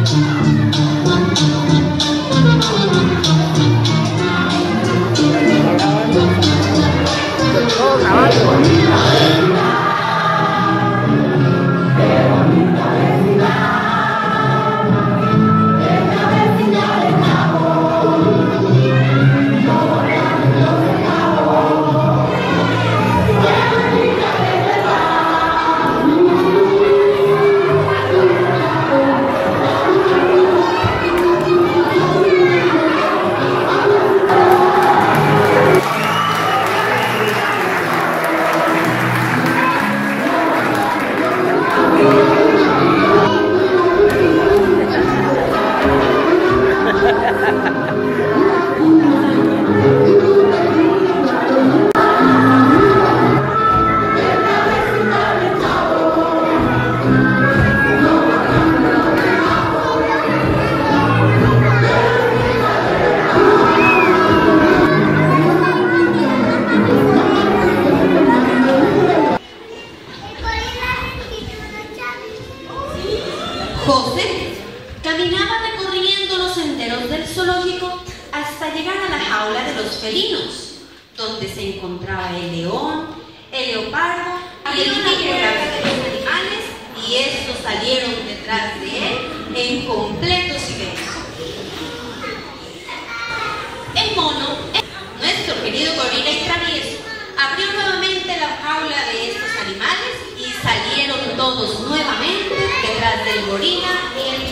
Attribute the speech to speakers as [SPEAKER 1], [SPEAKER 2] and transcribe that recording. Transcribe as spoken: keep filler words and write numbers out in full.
[SPEAKER 1] José caminaba recorriendo los senderos del zoológico hasta llegar a la jaula de los felinos, donde se encontraba el león, el leopardo y el tigre de los animales, y estos salieron detrás de él en completo silencio. El mono, nuestro querido gorila y travieso, abrió nuevamente la jaula de estos animales y salieron todos nuevamente detrás del gorila y el